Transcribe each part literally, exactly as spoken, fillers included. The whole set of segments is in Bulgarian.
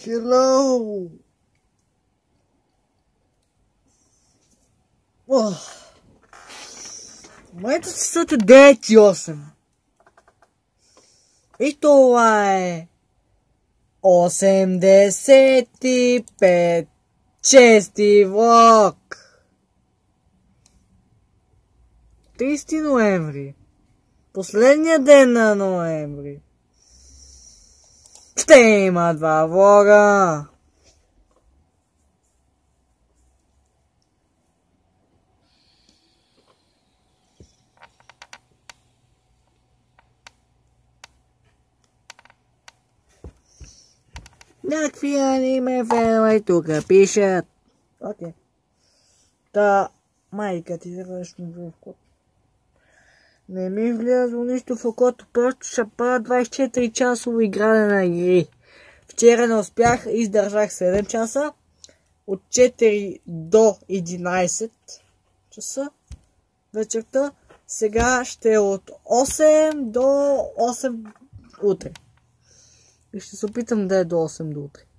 Hello! Ох! В момента часът е девет и осем. И това е осемдесет и пет чести влог. тридесети ноември. Последния ден на ноември. Ще има два влога. Някакви аниме фенове тук пишат. Окей. Та, майка ти завърши в код. Не ми влязло нищо в окото, просто ще правя двайсет и четири часово игране на игри. Вчера не успях, издържах седем часа. От четири до единайсет часа вечерта. Сега ще е от осем до осем утре. И ще се опитам да е до осем до утре.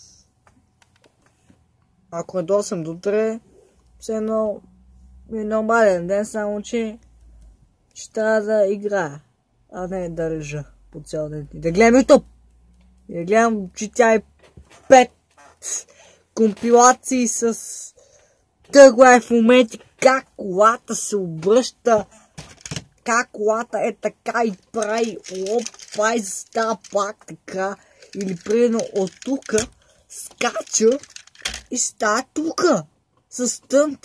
Ако е до осем до утре, все едно е нормален ден, само че ще трябва да играя, а не да лежа по цял ден. И да гледам YouTube. И да гледам Джи Ти Ай пет компилации с тъглай в моменти, как колата се обръща, как колата е така и прави, опа, и става пак така, или примерно от тука скача и става тука с стънт.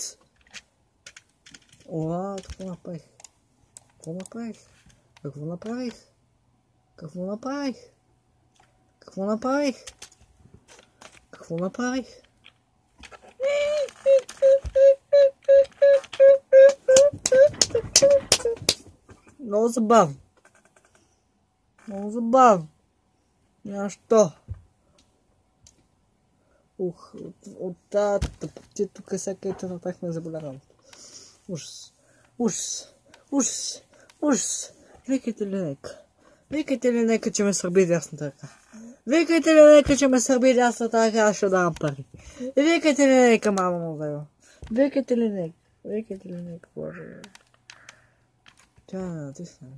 Оа, какво направих? Какво направих? Какво направих? Какво направих? Какво направих? Какво направих? Много забавно. Много забавно. Няма що. Ух, от, от тази тъпотия тук всяка ето направихме заболяването. Ужас. Ужас. Ужас. Ужас. Викайте ли нека? Викайте ли нека, че ме сърби дясната ръка? Викайте ли нека, че ме сърби дясната ръка, аз ще давам пари? Викайте ли нека, мама му вева? Викайте ли нека? Викайте ли нека, боже? Тя не натисна.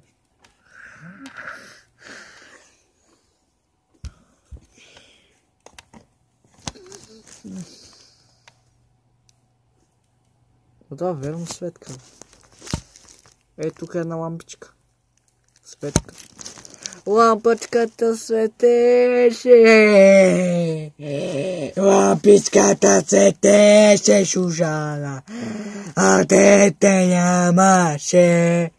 Да, верно светка. Ей, тук е една лампичка. Светка. Лампичката светеше. Лампичката светеше, Шужана. А дете нямаше.